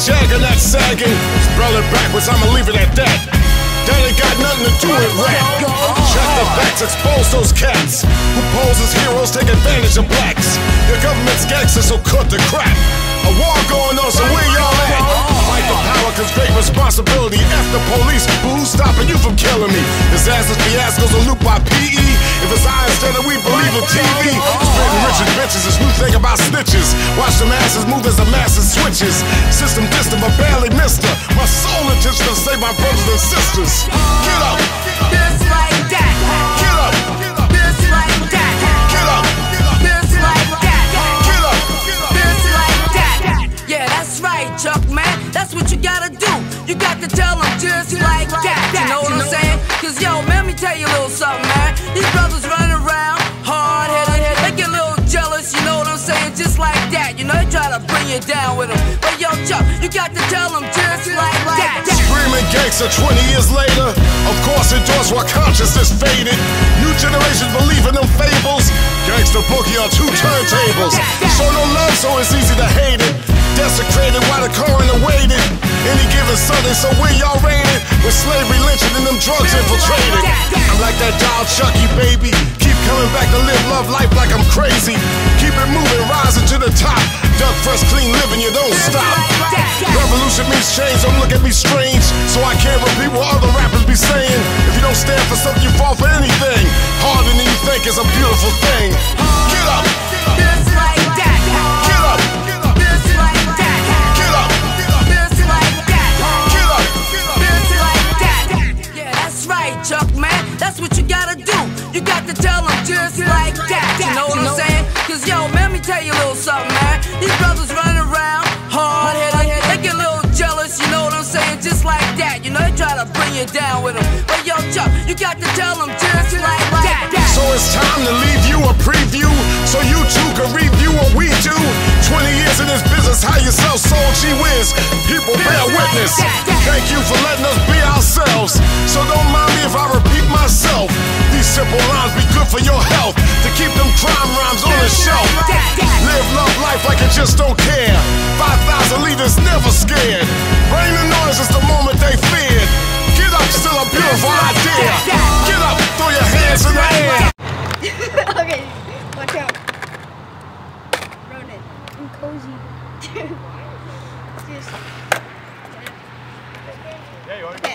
Jagger, not sagging. Spell it backwards, I'ma leave it at that. That ain't got nothing to do with rap. Check the facts, expose those cats who pose as heroes, take advantage of blacks. Your government's gangsters, so cut the crap. A war going on, so where y'all at? Fight for power, cause great responsibility. F the police, but who's stopping you from killing me? Disasters, fiascos, are looped by PE. If it's I instead of we believe in TV. Spitting rich and bitches, it's new thing about snitches. Watch the masses move as the masses switches. System distant, but barely missed her. My sole intention to save my brothers and sisters. Get up! Just like that. Get up! Just like that. Get up! Just like that. Get up! Just like that. Yeah, that's right, Chuck, man. That's what you gotta do. You got to tell them just like that. You know what I'm saying? Cause yo, man, let me tell you a little something, man. These brothers running around, hard-headed, they get a little jealous, you know what I'm saying? Just like that. You know, they try to bring you down with them. But yo, Chuck, you got to tell them just like that. Screaming gangster 20 years later. Of course, endorse while consciousness faded. New generations believe in them fables. Gangster boogie on 2 turntables. Show no love, so it's easy to hate it. Desecrated while the coroner waited. Any given Sunday, so where y'all raided? With slavery lynching and them drugs infiltrated. I'm like that doll Chucky, baby. Keep coming back to live love life like I'm crazy. Keep it moving, rising to the top. Duck fresh, clean living, you don't stop. Revolution means change, don't look at me strange. So I can't repeat what other rappers be saying. If you don't stand for something, you fall for anything. Harder than you think is a beautiful thing. Get up! Just like that. Get up! Just like that. Get up! Just like that. Get up! Just like that. Yeah, that's right, Chuck, man. That's what you gotta do. You got to tell them just like that. You know what I'm saying? Cause yo, man, let me tell you a little something, man. These brothers running around, hard-headed, they get a little jealous, you know what I'm saying? Just like that. You know, they try to bring you down with them. But yo, Chuck, you got to tell them just like that. So it's time to leave you a preview, so you too can review what we do. 20 years in this business, how you sell soul, gee whiz. People bear witness. Thank you for letting us be ourselves. So don't mind me if I repeat myself. These simple lines be good for your health, to keep them crime rhymes on the shelf. Live love life like you just don't care. 5,000 leaders never scared. Bring the noise, it's the moment they feared. Get up, still a beautiful idea. Get up, throw your hands in the air. Okay, watch out. Ronan, I'm cozy. Just. Okay.